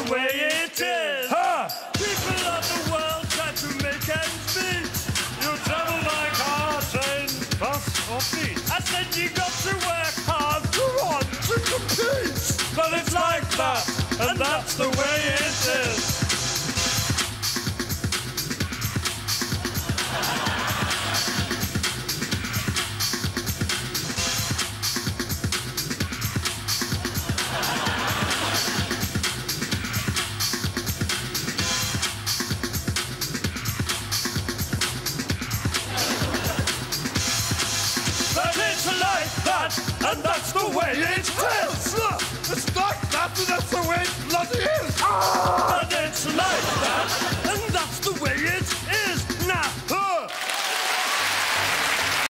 way it is. Ha! People of the world try to make ends meet. You travel by car, train, bus or feet. I said you got to work hard to want to compete. But it's like that, and that's the way it is. And that's the way it feels.